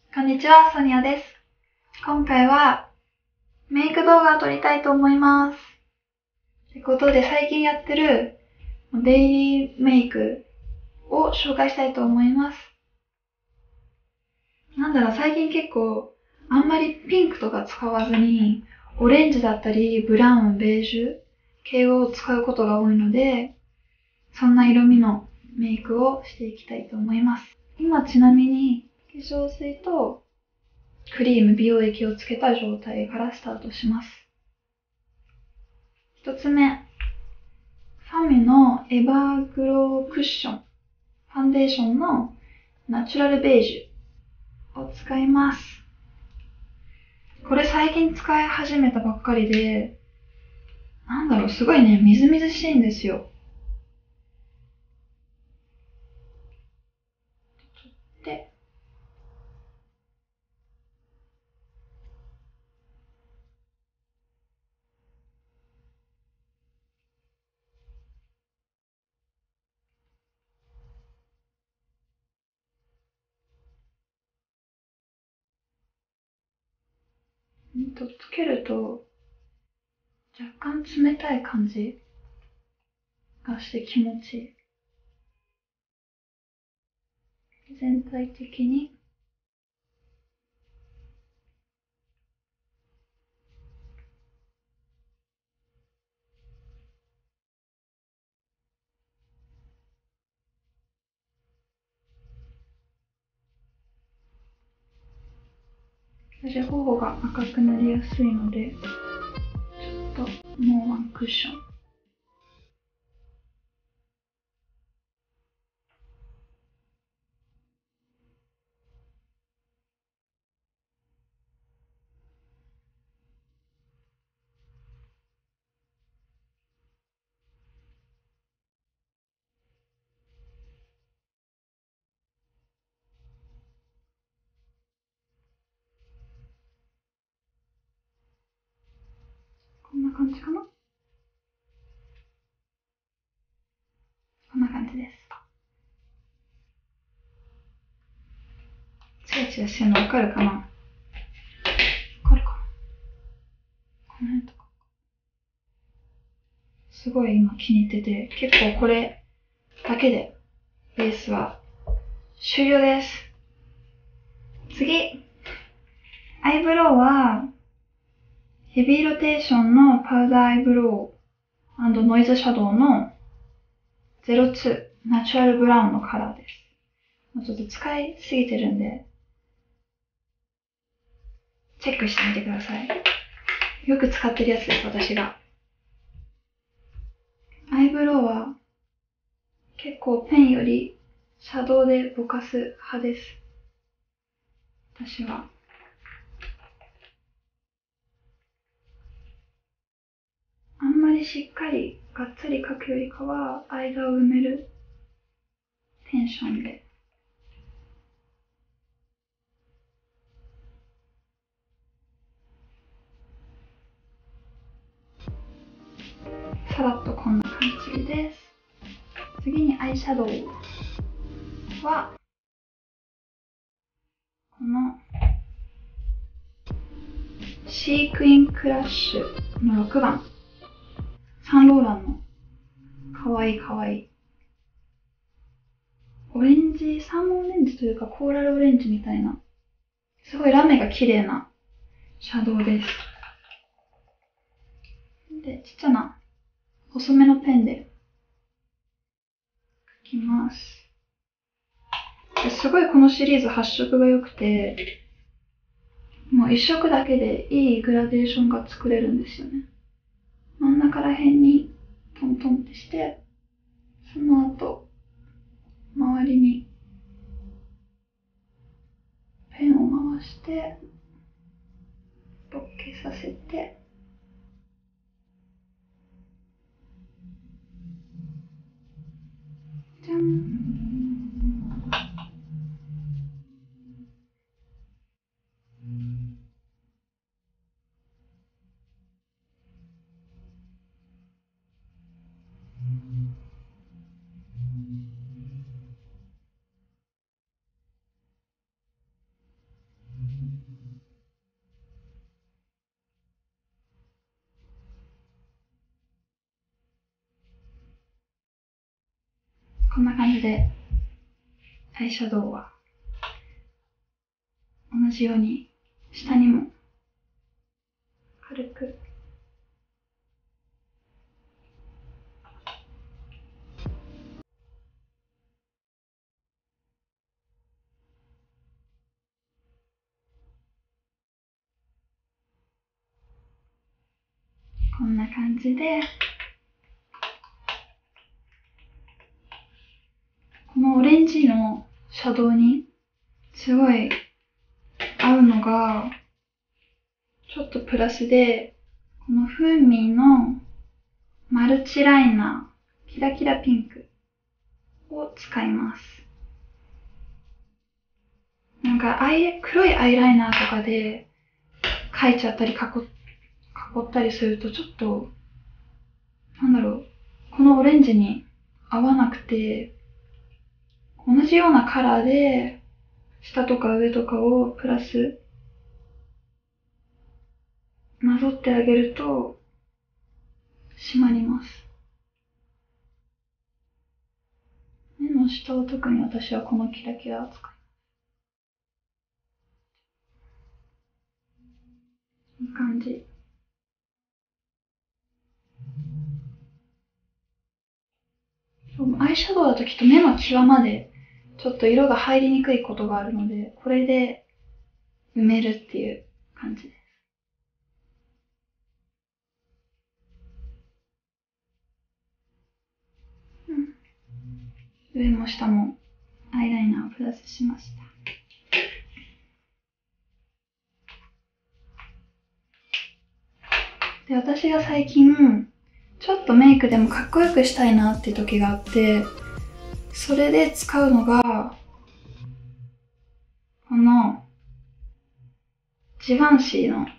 こんにちは、ソニアです。今回はメイク動画を撮りたいと思います。ということで最近やってるデイリーメイクを紹介したいと思います。最近結構あんまりピンクとか使わずにオレンジだったりブラウン、ベージュ系を使うことが多いので、そんな色味のメイクをしていきたいと思います。今ちなみに化粧水とクリーム、美容液をつけた状態からスタートします。一つ目、ファミのエバーグロークッションファンデーションのナチュラルベージュを使います。これ最近使い始めたばっかりで、すごいね、みずみずしいんですよ。で、つけると若干冷たい感じがして気持ちいい。全体的に私頬が赤くなりやすいので、ちょっともうワンクッション。こんな感じかな。こんな感じです。チラチラしてるのわかるかな。わかるかな。この辺とか。すごい今気に入ってて、結構これだけでベースは終了です。次、アイブロウはヘビーロテーションのパウダーアイブロウ&ノイズシャドウの02ナチュラルブラウンのカラーです。ちょっと使いすぎてるんで、チェックしてみてください。よく使ってるやつです、私が。アイブロウは結構ペンよりシャドウでぼかす派です。私は。あんまりしっかりがっつり描くよりかは間を埋めるテンションで。さらっとこんな感じです。次にアイシャドウはこのシークインクラッシュの6番、サンローランのかわいいかわいいオレンジ、サーモンオレンジというかコーラルオレンジみたいな、すごいラメが綺麗なシャドウです。で、ちっちゃな細めのペンで描きます。すごいこのシリーズ発色が良くて、もう一色だけでいいグラデーションが作れるんですよね。真ん中ら辺にトントンってして、その後、周りにペンを回して、ボッケさせて、じゃん。 こんな感じで、アイシャドウは、同じように、下にも、軽く、こんな感じで、このオレンジのシャドウに、すごい合うのが、ちょっとプラスで、このフーミーのマルチライナー、キラキラピンクを使います。なんか黒いアイライナーとかで描いちゃったり囲ったりするとちょっと、なんだろう、このオレンジに合わなくて、同じようなカラーで下とか上とかをプラスなぞってあげると締まります。目の下を特に私はこのキラキラを使います。いい感じ。アイシャドウだときっと目の際までちょっと色が入りにくいことがあるので、これで埋めるっていう感じです。上も下もアイライナーをプラスしました。で、私が最近、ちょっとメイクでもかっこよくしたいなっていう時があって、それで使うのが、この、ジバンシーの、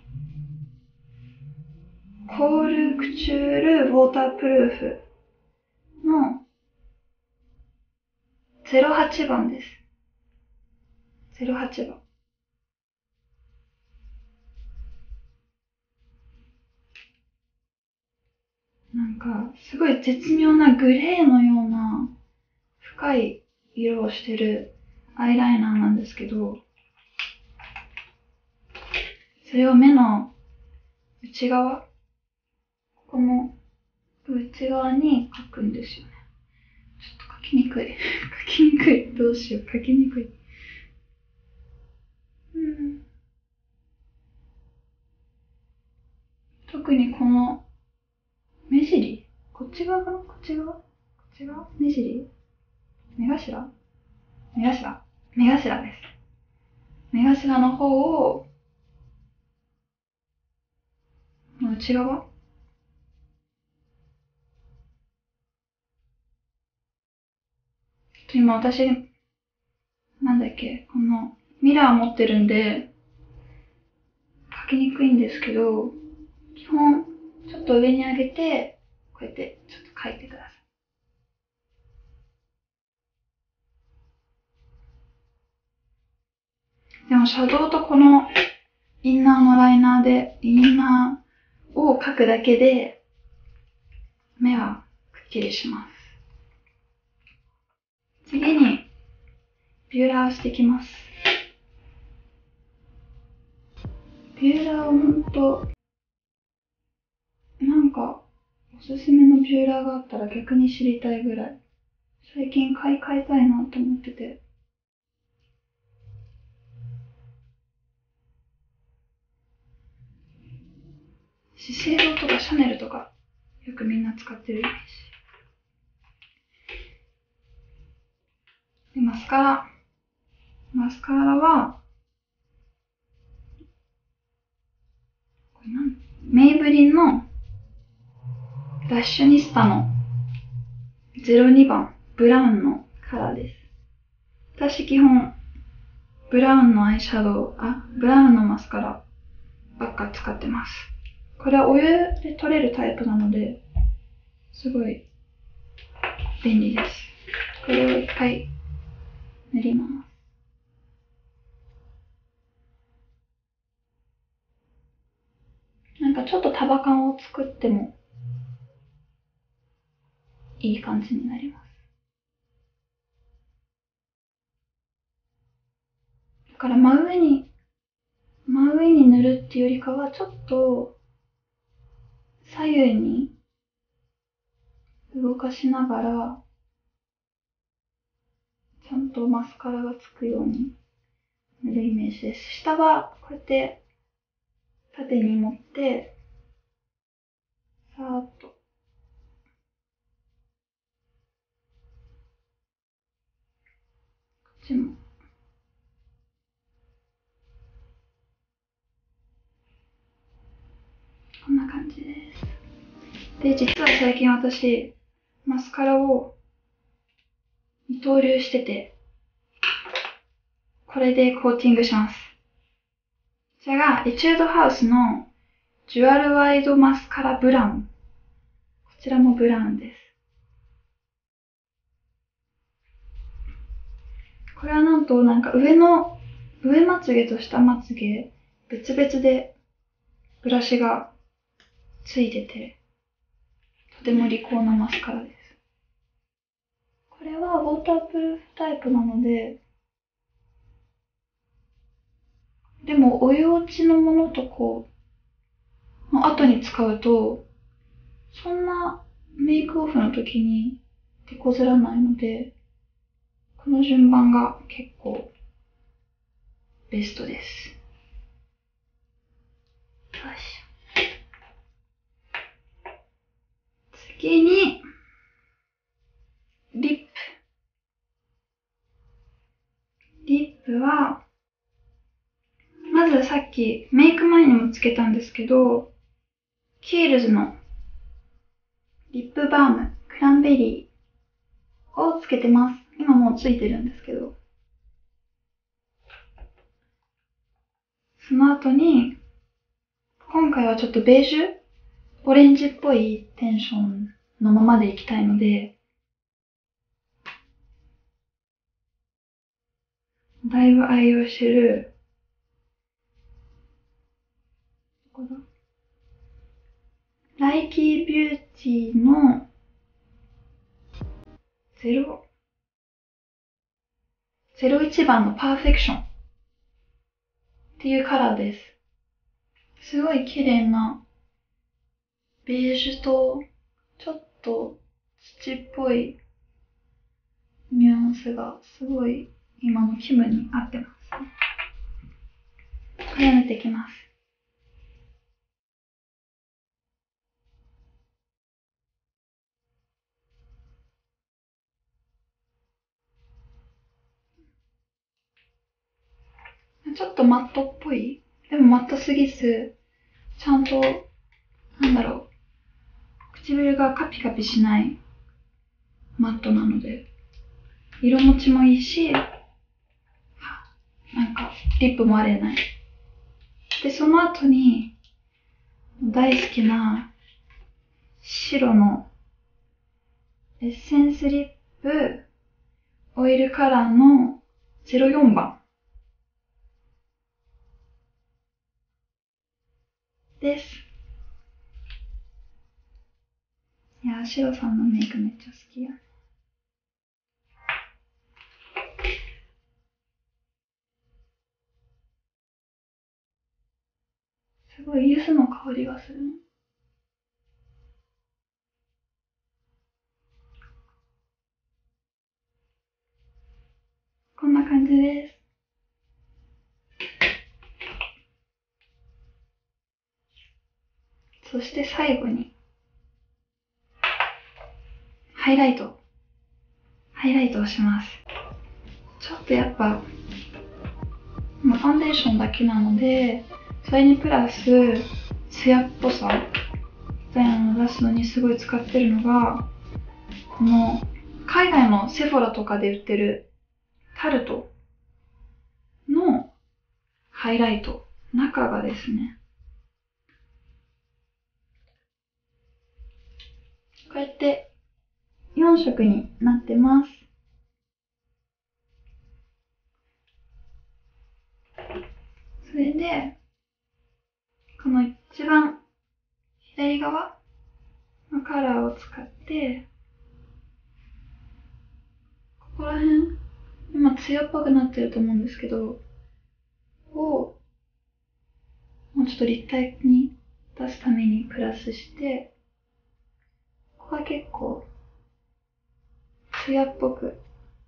コールクチュールウォータープルーフの08番です。08番。なんか、すごい絶妙なグレーのような深い色をしてるアイライナーなんですけど、それを目の内側、ここの内側に描くんですよね。ちょっと描きにくい。描きにくい。どうしよう。描きにくい。特にこの目尻、こっち側かな、こっち側、こっち側、目尻、目頭、目頭です。目頭の方を、内側、今私、なんだっけ、このミラー持ってるんで、描きにくいんですけど、基本、ちょっと上に上げて、こうやってちょっと描いてください。でも、シャドウとこのインナーのライナーで、インナーを描くだけで、目はくっきりします。次に、ビューラーをしていきます。ビューラーをほんと、なんか、おすすめのビューラーがあったら逆に知りたいぐらい。最近買い替えたいなと思ってて。資生堂とかシャネルとか、よくみんな使ってるイメージ。で、マスカラ。マスカラは、これメイブリンのラッシュニスタの02番、ブラウンのカラーです。私基本、ブラウンのアイシャドウ、ブラウンのマスカラばっか使ってます。これはお湯で取れるタイプなので、すごい便利です。これを一回塗ります。なんかちょっと束感を作ってもいい感じになります。 から真上に塗るっていうよりかは、ちょっと左右に動かしながら、ちゃんとマスカラがつくように塗るイメージです。下はこうやって縦に持って、さーっと。こっちも。こんな感じです。で、実は最近私、マスカラを二刀流してて、これでコーティングします。こちらがエチュードハウスのジュアルワイドマスカラブラウン。こちらもブラウンです。これはなんと上まつげと下まつげ別々でブラシがついてて、とても利口なマスカラです。これはウォータープルーフタイプなので、でもお湯落ちのものとの後に使うと、そんなメイクオフの時に手こずらないので、この順番が結構ベストです。よし。次に、リップは、まずさっきメイク前にもつけたんですけど、キールズのリップバームクランベリーをつけてます。今もうついてるんですけど。その後に、今回はちょっとベージュオレンジっぽいテンションのままでいきたいので、だいぶ愛用してる、ライキービューティーの01番のパーフェクションっていうカラーです。すごい綺麗なベージュとちょっと土っぽいニュアンスがすごい今の気分に合ってます。これを塗っていきます。ちょっとマットっぽい。でもマットすぎず、ちゃんと、唇がカピカピしないマットなので、色持ちもいいし、リップも荒れない。で、その後に、大好きな白のエッセンスリップオイルカラーの04番です。いや、シロさんのメイクめっちゃ好きや。すごい柚子の香りがするの。こんな感じです。そして最後に、ハイライトをします。ちょっとやっぱ、ファンデーションだけなので、それにプラス、ツヤっぽさみたいなのを出すのにすごい使ってるのが、この、海外のセフォラとかで売ってるタルトのハイライト。中がですね、こうやって4色になってます。それで、この一番左側のカラーを使って、ここら辺、今艶っぽくなってると思うんですけど、 と立体に出すためにプラスして、ここは結構、艶っぽく、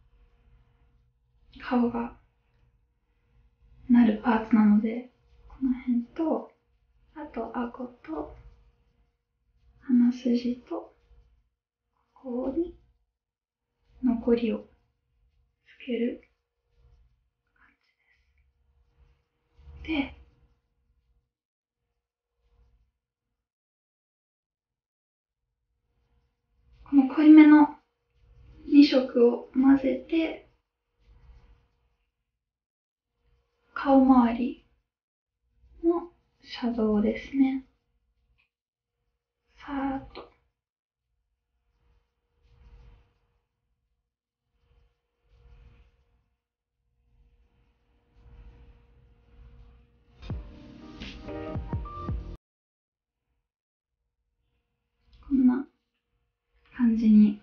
顔がなるパーツなので、この辺と、あと顎と、鼻筋と、ここに、残りをつける感じです。で、この濃いめの2色を混ぜて、顔周りのシャドウですね。さーっと。こんな感じに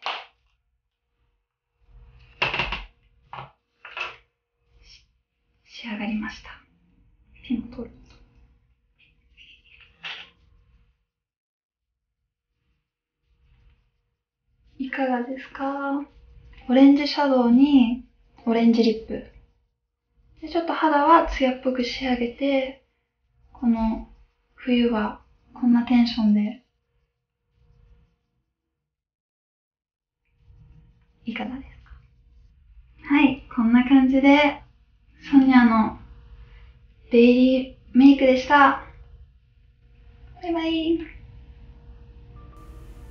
仕上がりました。ペンを取る。いかがですか？オレンジシャドウにオレンジリップ。で、ちょっと肌はツヤっぽく仕上げて、この冬はこんなテンションでいかがですか？はい、こんな感じでソニアのデイリーメイクでした。バイバイ。